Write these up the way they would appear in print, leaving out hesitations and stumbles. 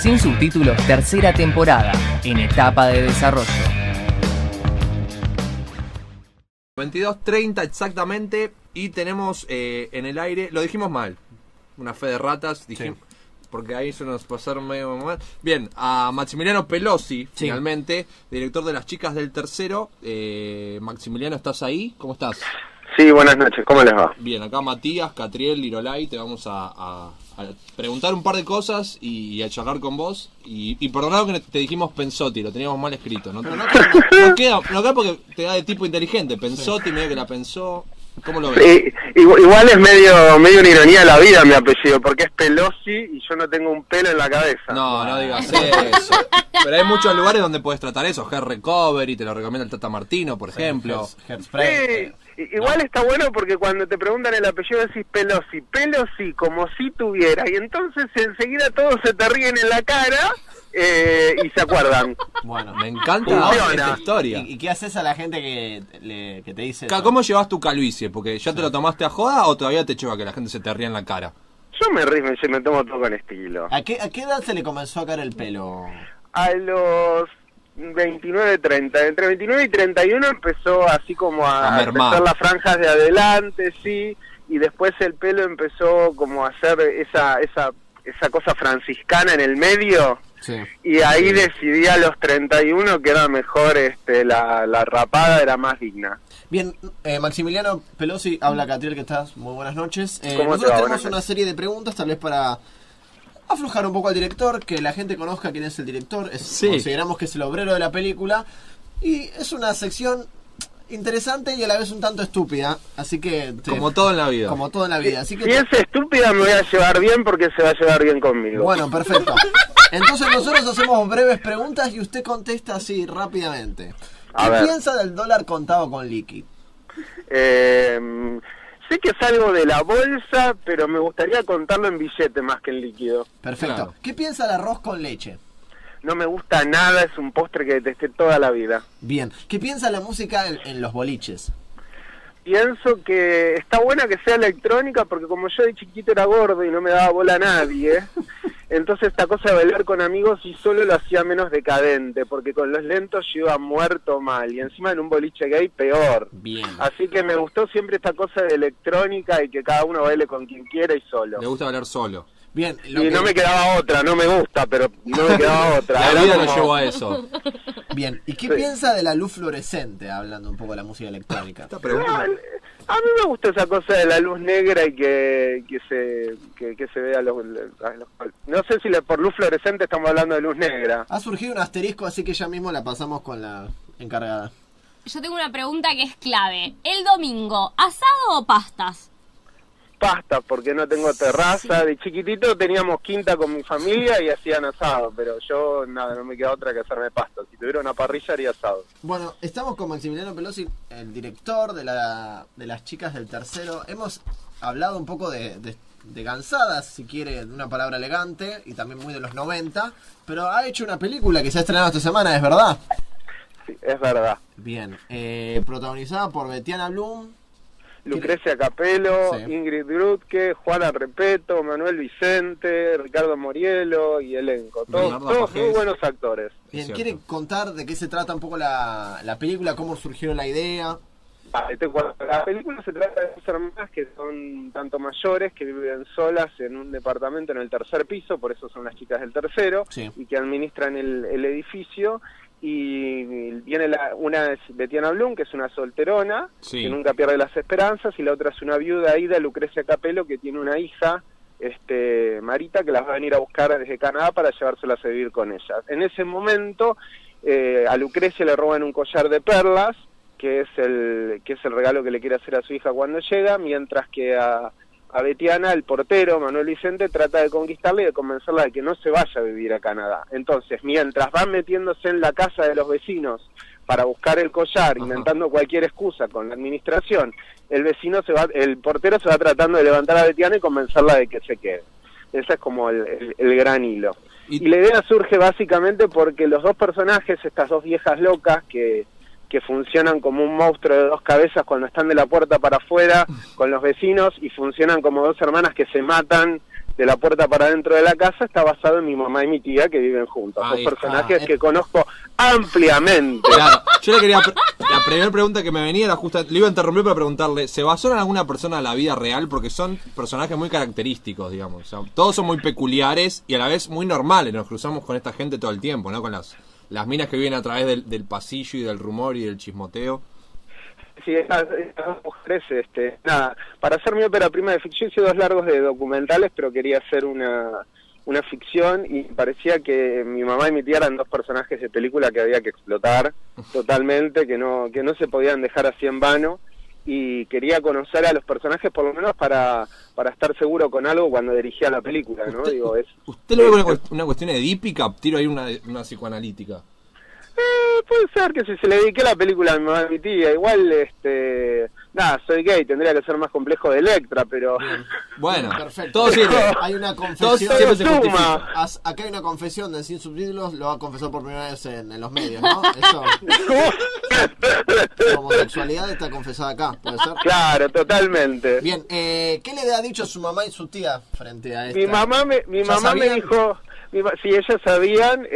Sin subtítulos, tercera temporada, en etapa de desarrollo. 22:30 exactamente, y tenemos en el aire, lo dijimos mal, una fe de ratas, dijimos, sí, porque ahí se nos pasaron medio mal. Bien, a Maximiliano Pelosi, sí, finalmente, director de Las Chicas del Tercero. Maximiliano, ¿estás ahí? ¿Cómo estás? Sí, buenas noches, ¿cómo les va? Bien, acá Matías, Catriel, Lirolay, te vamos a preguntar un par de cosas y a charlar con vos. Y perdonado que te dijimos Pensotti, lo teníamos mal escrito, ¿no? No queda porque te da de tipo inteligente. Pensotti, medio que la pensó. ¿Cómo lo ves? Sí, igual es medio una ironía de la vida mi apellido, porque es Pelosi y yo no tengo un pelo en la cabeza. No digas eso. Pero hay muchos lugares donde puedes tratar eso. Hair Recovery, te lo recomienda el Tata Martino, por ejemplo. Sí, igual está bueno porque cuando te preguntan el apellido decís Pelosi, como si tuviera. Y entonces enseguida todos se te ríen en la cara y se acuerdan. Bueno, me encanta esta historia. ¿Y qué haces a la gente que te dice eso? ¿Cómo llevas tu calvicie? Porque ya te lo tomaste a joda o todavía te lleva que la gente se te ría en la cara. Yo me río, me tomo todo con estilo. ¿A qué edad se le comenzó a caer el pelo? A los 29, 30. Entre 29 y 31 empezó así como a empezar las franjas de adelante, sí. Y después el pelo empezó como a hacer esa cosa franciscana en el medio. Sí. Y ahí decidí a los 31 que era mejor la rapada, era más digna. Bien, Maximiliano Pelosi, habla Catriel, que estás, muy buenas noches. Nosotros tenemos una serie de preguntas, tal vez para aflojar un poco al director, que la gente conozca quién es el director. Sí. Consideramos que es el obrero de la película, y es una sección interesante y a la vez un tanto estúpida, así que... Como todo en la vida. Como todo en la vida. Así que si es estúpida me voy a llevar bien porque se va a llevar bien conmigo. Bueno, perfecto. Entonces nosotros hacemos breves preguntas y usted contesta así rápidamente. ¿Qué piensa del dólar contado con liqui? Sé que es algo de la bolsa, pero me gustaría contarlo en billete más que en líquido. Perfecto. Claro. ¿Qué piensa del arroz con leche? No me gusta nada, es un postre que detesté toda la vida. Bien. ¿Qué piensa la música en los boliches? Pienso que está buena que sea electrónica, porque como yo de chiquito era gordo y no me daba bola a nadie, entonces esta cosa de bailar con amigos y solo lo hacía menos decadente, porque con los lentos yo iba muerto mal, y encima en un boliche gay peor. Bien. Así que me gustó siempre esta cosa de electrónica y que cada uno baile con quien quiera y solo. Me gusta bailar solo. Bien, no me quedaba otra, no me gusta, pero no me quedaba otra. La vida nos llevó a eso. Bien, ¿y qué piensa de la luz fluorescente, hablando un poco de la música electrónica? A mí me gusta esa cosa de la luz negra y que se vea los... No sé si por luz fluorescente estamos hablando de luz negra. Ha surgido un asterisco, así que ya mismo la pasamos con la encargada. Yo tengo una pregunta que es clave. El domingo, ¿asado o pastas? Pastas, porque no tengo terraza. Sí. De chiquitito teníamos quinta con mi familia y hacían asado, pero yo nada, no me queda otra que hacerme pastas. Si tuviera una parrilla haría asado. Bueno, estamos con Maximiliano Pelosi, el director de Las Chicas del Tercero. Hemos hablado un poco de gansadas, si quiere, de una palabra elegante, y también muy de los 90, pero ha hecho una película que se ha estrenado esta semana, ¿es verdad? Sí, es verdad. Bien, protagonizada por Betiana Blum, Lucrecia Capelo, sí, Ingrid Grutke, Juana Repeto, Manuel Vicente, Ricardo Morielo y elenco. Todos muy buenos actores. Bien, ¿quiere contar de qué se trata un poco la película? ¿Cómo surgió la idea? La película se trata de dos hermanas que son tanto mayores, que viven solas en un departamento en el tercer piso, por eso son Las Chicas del Tercero, sí, y que administran el edificio. Y viene una es Betiana Blum, que es una solterona, sí, que nunca pierde las esperanzas, y la otra es una viuda, Aida Lucrecia Capelo, que tiene una hija, Marita, que las va a venir a buscar desde Canadá para llevárselas a vivir con ellas. En ese momento a Lucrecia le roban un collar de perlas, que es el regalo que le quiere hacer a su hija cuando llega, mientras que a Betiana, el portero, Manuel Vicente, trata de conquistarla y de convencerla de que no se vaya a vivir a Canadá. Entonces, mientras van metiéndose en la casa de los vecinos para buscar el collar, inventando cualquier excusa con la administración, el portero se va tratando de levantar a Betiana y convencerla de que se quede. Ese es como el gran hilo. Y la idea surge básicamente porque los dos personajes, estas dos viejas locas que funcionan como un monstruo de dos cabezas cuando están de la puerta para afuera con los vecinos, y funcionan como dos hermanas que se matan la puerta para dentro de la casa está basado en mi mamá y mi tía que viven juntos. Son personajes que conozco ampliamente. Claro, yo le quería... La primera pregunta que me venía era justo... Le iba a interrumpir para preguntarle, ¿se basó en alguna persona de la vida real? Porque son personajes muy característicos, digamos. O sea, todos son muy peculiares y a la vez muy normales. Nos cruzamos con esta gente todo el tiempo, ¿no? Con las minas que viven a través del pasillo y del rumor y del chismoteo. Sí, estas mujeres, nada, para hacer mi ópera prima de ficción hice 2 largos de documentales, pero quería hacer una ficción y parecía que mi mamá y mi tía eran 2 personajes de película que había que explotar totalmente, que no se podían dejar así en vano, y quería conocer a los personajes por lo menos para estar seguro con algo cuando dirigía la película, ¿no? ¿Usted lo ve una cuestión edípica? Tiro ahí una psicoanalítica. Puede ser que si se le dediqué la película a mi mamá y mi tía, igual, nada, soy gay, tendría que ser más complejo de Electra, pero... Bueno, perfecto. Todo sirve. Hay una confesión. Acá hay una confesión de Sin Subtítulos, lo ha confesado por primera vez en los medios, ¿no? Eso. Su homosexualidad está confesada acá, ¿puede ser? Claro, totalmente. Bien, ¿qué le ha dicho su mamá y su tía frente a esto? Mi mamá me dijo, si ellas sabían,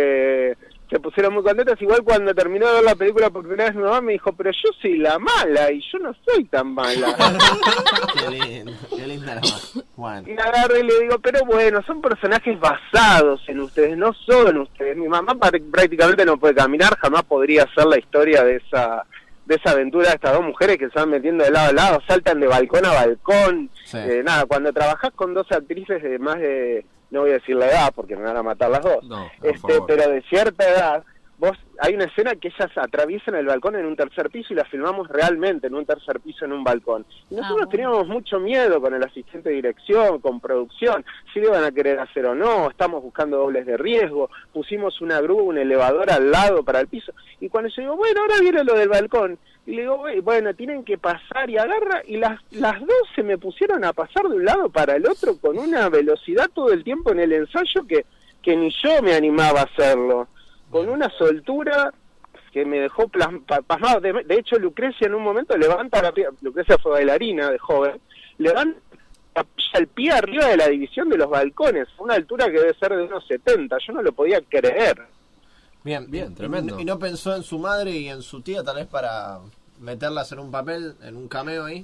se pusieron muy contentas. Igual cuando terminó de ver la película por primera vez, mi mamá me dijo, pero yo soy la mala y yo no soy tan mala. Qué linda la mamá. Bueno. Y agarré y le digo, pero bueno, son personajes basados en ustedes, no son ustedes. Mi mamá prácticamente no puede caminar, jamás podría hacer la historia de esa aventura de estas 2 mujeres que se van metiendo de lado a lado, saltan de balcón a balcón. Sí. Nada, cuando trabajás con 2 actrices de más de... No voy a decir la edad porque me van a matar las 2. No, pero de cierta edad, hay una escena que ellas atraviesan el balcón en un 3er piso y la filmamos realmente en un 3er piso en un balcón. Y nosotros teníamos mucho miedo con el asistente de dirección, con producción, si lo iban a querer hacer o no, estamos buscando dobles de riesgo, pusimos una grúa, un elevador al lado para el piso. Y cuando yo digo, bueno, ahora viene lo del balcón, y le digo, bueno, tienen que pasar, y agarra, y las 2 se me pusieron a pasar de un lado para el otro con una velocidad todo el tiempo en el ensayo que ni yo me animaba a hacerlo, con una soltura que me dejó pasmado. De hecho, Lucrecia en un momento levanta la pierna, Lucrecia fue bailarina de joven, levanta el pie arriba de la división de los balcones, a una altura que debe ser de unos 70, yo no lo podía creer. Bien, tremendo. ¿Y no pensó en su madre y en su tía tal vez para meterlas en un papel, en un cameo ahí?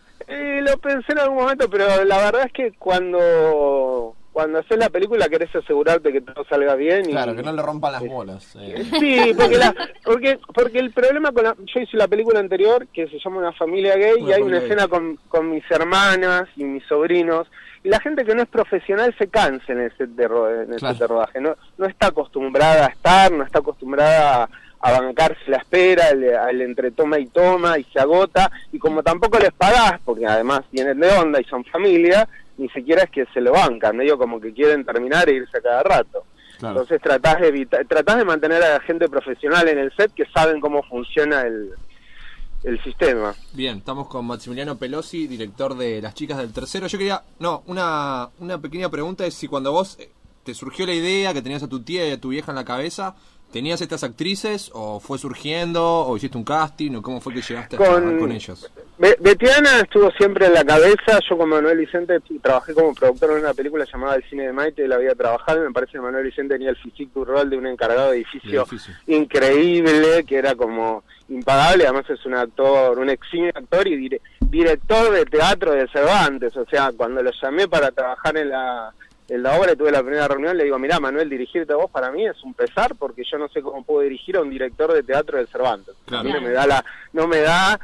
Lo pensé en algún momento, pero la verdad es que cuando haces la película querés asegurarte que todo salga bien. Claro, que no le rompan las bolas. Sí, porque el problema yo hice la película anterior que se llama Una familia gay y hay una escena con mis hermanas y mis sobrinos y la gente que no es profesional se cansa en el set de rodaje. No está acostumbrada a estar, no está acostumbrada a bancarse la espera, al entre toma y toma y se agota, y como tampoco les pagás, porque además vienen de onda y son familia, ni siquiera es que se lo bancan, medio como que quieren terminar e irse a cada rato. Claro. Entonces tratás de mantener a la gente profesional en el set que saben cómo funciona el sistema. Bien, estamos con Maximiliano Pelosi, director de Las Chicas del Tercero. Yo quería, una pequeña pregunta es si cuando vos te surgió la idea que tenías a tu tía y a tu vieja en la cabeza, ¿tenías estas actrices o fue surgiendo o hiciste un casting o cómo fue que llegaste a trabajar con ellos? Betiana estuvo siempre en la cabeza. Yo con Manuel Vicente trabajé como productor en una película llamada El Cine de Maite, la había trabajado y me parece que Manuel Vicente tenía el physique du rol de un encargado de edificio increíble, que era como impagable. Además es un actor, un eximio actor y director de teatro de Cervantes. O sea, cuando lo llamé para trabajar en la obra y tuve la primera reunión, le digo, mirá, Manuel, dirigirte a vos para mí es un pesar porque yo no sé cómo puedo dirigir a un director de teatro del Cervantes. Claro. A mí no me da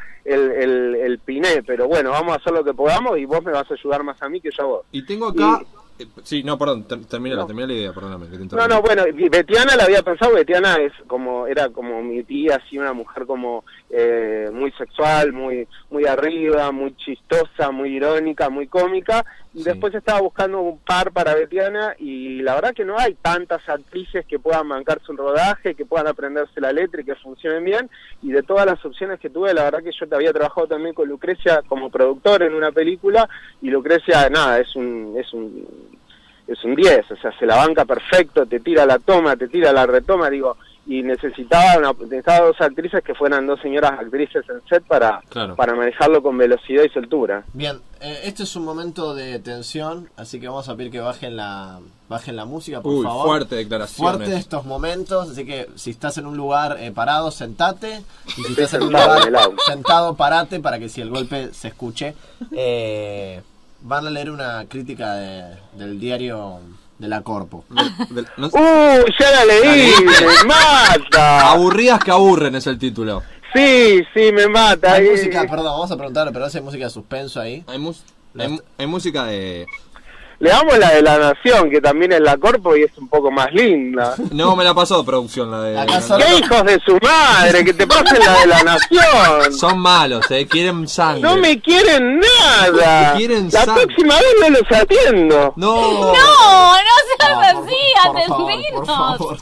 el piné, pero bueno, vamos a hacer lo que podamos y vos me vas a ayudar más a mí que yo a vos. Y tengo acá... sí, no, perdón, termina la idea, perdóname. Que te bueno, Betiana la había pensado. Betiana era como mi tía, así una mujer como muy sexual, muy arriba, muy chistosa, muy irónica, muy cómica. Y después estaba buscando un par para Betiana y la verdad que no hay tantas actrices que puedan bancarse un rodaje, que puedan aprenderse la letra y que funcionen bien. Y de todas las opciones que tuve, la verdad que yo había trabajado también con Lucrecia como productor en una película y Lucrecia, nada, es un 10, o sea, se la banca perfecto, te tira la toma, te tira la retoma, digo, y necesitaba 2 actrices que fueran 2 señoras actrices en set para manejarlo con velocidad y soltura. Bien, este es un momento de tensión, así que vamos a pedir que bajen la música, por favor. Fuerte declaraciones. Fuerte estos momentos, así que si estás en un lugar parado, sentate, y si estás en un lugar sentado, parate, para que si el golpe se escuche. Van a leer una crítica del diario de la Corpo. Ya la leí, me mata. Aburridas que aburren es el título. Sí, me mata. Hay música, perdón, vamos a preguntarle, pero hay música de suspenso ahí. Hay música de... Le damos la de La Nación, que también es la Corpo y es un poco más linda. No, me la pasó producción la de... ¡Qué hijos de su madre! ¡Que te pasen la de La Nación! Son malos, quieren sangre. ¡No me quieren nada! La próxima vez no los atiendo. No seas así, por favor.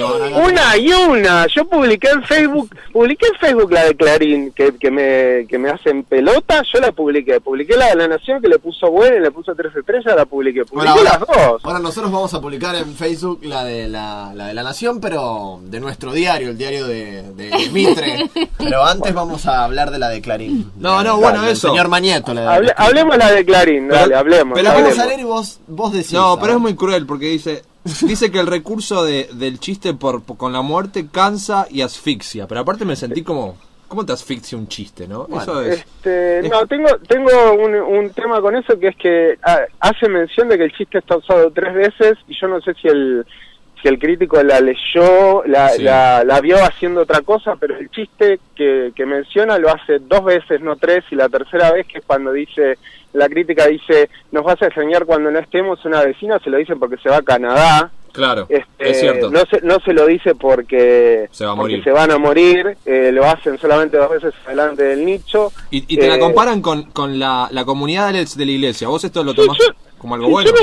Una. Yo publiqué en Facebook la de Clarín, que me hacen pelota, yo la publiqué la de La Nación, que le puso buena y le puso 3 estrellas, la publiqué las dos. Ahora nosotros vamos a publicar en Facebook la de la Nación, pero de nuestro diario, el diario de Mitre. Pero antes vamos a hablar de la de Clarín. Bueno, eso. Señor Mañeto. Hablemos la de Clarín, hablemos. Pero vamos a leer y vos decís. No, pero es muy cruel porque dice que el recurso del chiste con la muerte cansa y asfixia, pero aparte me sentí como... ¿Cómo te asfixia un chiste, no? Bueno, eso es... No, tengo un tema con eso, que es que hace mención de que el chiste está usado 3 veces, y yo no sé si el crítico la leyó, la vio haciendo otra cosa, pero el chiste que menciona lo hace 2 veces, no 3, y la tercera vez, que es cuando la crítica dice, nos vas a extrañar cuando no estemos, una vecina se lo dice porque se va a Canadá. Claro, es cierto. No se lo dice porque se van a morir, lo hacen solamente 2 veces adelante del nicho. Y te la comparan con la comunidad de la iglesia. ¿Vos esto lo tomás como algo bueno?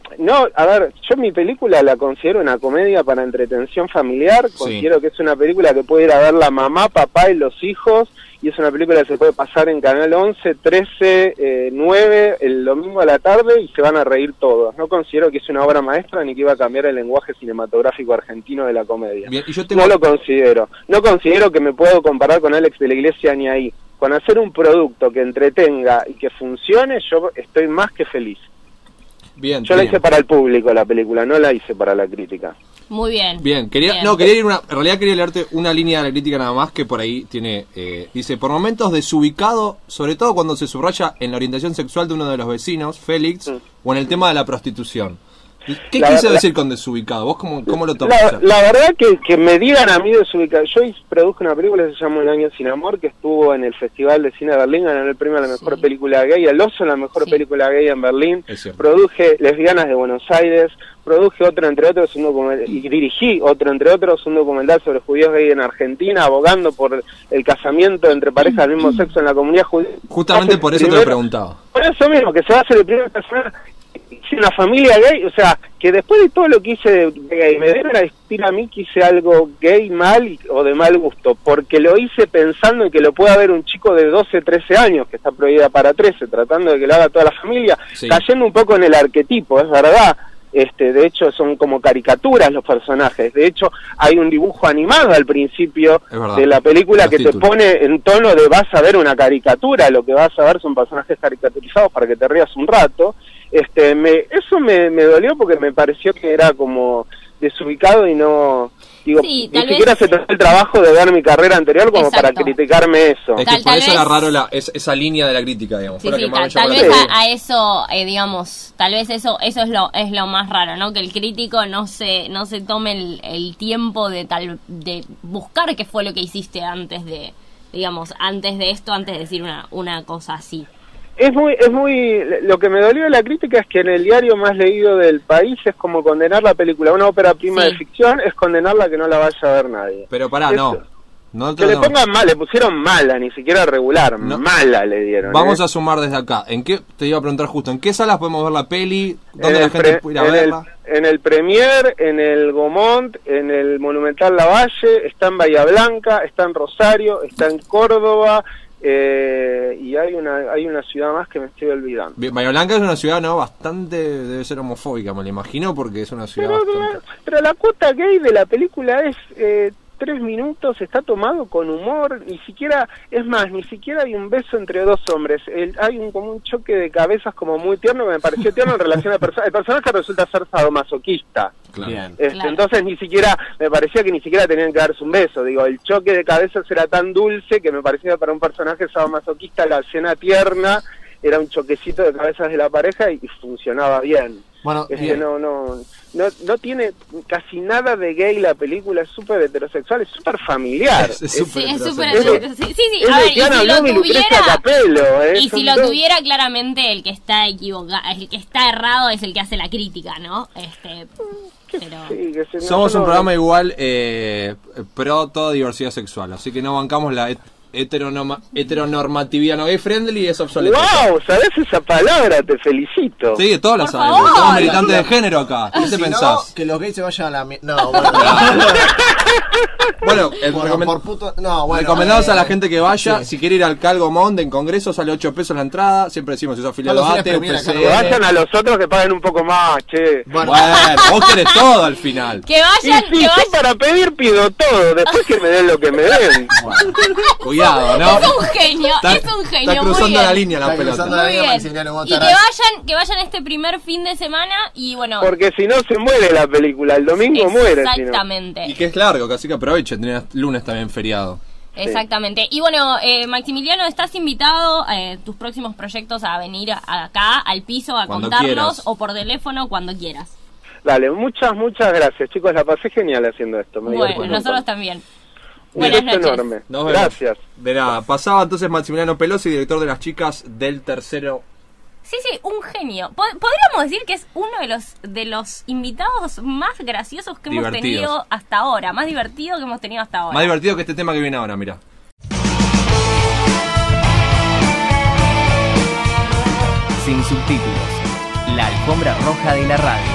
Yo mi película la considero una comedia para entretención familiar. Considero que es una película que puede ir a ver la mamá, papá y los hijos. Y es una película que se puede pasar en Canal 11, 13, 9, el domingo a la tarde, y se van a reír todos. No considero que es una obra maestra ni que iba a cambiar el lenguaje cinematográfico argentino de la comedia. Bien, No lo considero. No considero que me puedo comparar con Alex de la Iglesia ni ahí. Con hacer un producto que entretenga y que funcione, yo estoy más que feliz. Yo la hice para el público la película, no la hice para la crítica. Muy bien. Bien, quería leerte una línea de la crítica nada más, que por ahí tiene, dice, por momentos desubicado, sobre todo cuando se subraya en la orientación sexual de uno de los vecinos, Félix, o en el tema de la prostitución. ¿Qué quise decir con desubicado? ¿Vos cómo lo tomás? La verdad que me digan a mí desubicado. Yo produje una película que se llama Un año sin amor, que estuvo en el Festival de Cine de Berlín, ganó el premio a la mejor película gay, el Oso, la mejor película gay en Berlín. Produje Lesbianas de Buenos Aires, produje otro entre otros y dirigí otro entre otros, un documental sobre judíos gay en Argentina, abogando por el casamiento entre parejas del mismo sexo en la comunidad judía. Justamente por eso te lo preguntaba. Por eso mismo, que se va a hacer el primer personaje una familia gay, o sea, que después de todo lo que hice de gay, me deben a decir a mí que hice algo gay mal o de mal gusto, porque lo hice pensando en que lo pueda ver un chico de 12, 13 años, que está prohibida para 13, tratando de que lo haga toda la familia, cayendo un poco en el arquetipo, es verdad. De hecho son como caricaturas los personajes. De hecho hay un dibujo animado al principio de la película que te pone en tono de vas a ver una caricatura, lo que vas a ver son personajes caricaturizados para que te rías un rato. Eso me dolió porque me pareció que era como desubicado y no... Digo, ni siquiera se tomó el trabajo de ver mi carrera anterior como para criticarme eso. Es que por eso era raro esa línea de la crítica, digamos. Sí, tal vez a eso, digamos, tal vez eso es lo más raro, ¿no? Que el crítico no se tome el tiempo de buscar qué fue lo que hiciste antes de esto, antes de decir una cosa así. Es muy, lo que me dolió de la crítica es que en el diario más leído del país es como condenar la película, una ópera prima de ficción, es condenarla que no la vaya a ver nadie. Pero pará, que le pongan mal, le pusieron mala, ni siquiera regular, mala le dieron. Vamos a sumar desde acá. Te iba a preguntar justo, ¿en qué salas podemos ver la peli? ¿Dónde la gente puede ir a verla? En el Premier, en el Gaumont, en el Monumental Lavalle, está en Bahía Blanca, está en Rosario, está en Córdoba. Y hay una ciudad más que me estoy olvidando. Bahía Blanca es una ciudad bastante, debe ser homofóbica, me lo imagino, porque es una ciudad pero la cuota gay de la película es 3 minutos, está tomado con humor, ni siquiera, es más, ni siquiera hay un beso entre dos hombres, hay como un choque de cabezas como muy tierno, que me pareció tierno en relación al personaje. El personaje resulta ser sadomasoquista. Claro. Entonces ni siquiera, me parecía que ni siquiera tenían que darse un beso, digo, el choque de cabezas era tan dulce que me parecía para un personaje sadomasoquista la escena tierna era un choquecito de cabezas de la pareja y funcionaba bien. Bueno, no tiene casi nada de gay la película, es súper heterosexual, es súper familiar. Es súper heterosexual. Sí. A ver, y si lo tuviera, claramente el que está equivocado, el que está errado es el que hace la crítica, ¿no? Pero... Somos un programa igual pro toda diversidad sexual, así que no bancamos la heteronormatividad no gay friendly, es obsoleto. ¡Wow! ¿Sabés esa palabra? Te felicito. Sí, todos la sabemos. Somos militantes de género acá. ¿Qué te pensás? No, que los gays se vayan a la No, bueno. Recomendados a la gente que vaya. Si quiere ir al Calgo Monde en Congreso, sale 8 pesos la entrada. Siempre decimos, si sos afiliado a ATE, que vayan a los otros que paguen un poco más, che. Bueno, vos querés todo al final. Que vayan, y yo para pedir pido todo. Después que me den lo que me den. Cuidado, ¿no? Es un genio, Está cruzando la línea la pelota. Muy bien. Y que vayan este primer fin de semana y bueno... Porque si no se muere la película, el domingo muere. Exactamente. Y que es largo, así que aprovechen, tenés lunes también feriado. Exactamente. Y bueno, Maximiliano, estás invitado tus próximos proyectos a venir acá al piso a cuando contarnos quieras. O por teléfono cuando quieras. Dale, muchas gracias, chicos, la pasé genial haciendo esto. Bueno, nosotros también. Un beso enorme. Gracias. De nada, pasaba entonces Maximiliano Pelosi, director de Las Chicas del Tercero. Sí, un genio. Podríamos decir que es uno de los invitados más graciosos que hemos tenido hasta ahora, más divertido que hemos tenido hasta ahora. Más divertido que este tema que viene ahora, mira. Sin subtítulos, la alfombra roja de la radio.